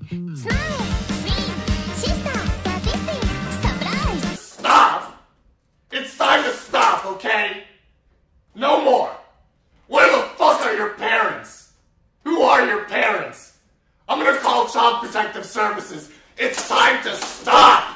Smile, swing, sister, sadistic, surprise. Stop! It's time to stop, okay? No more! Where the fuck are your parents? Who are your parents? I'm gonna call Child Protective Services. It's time to stop!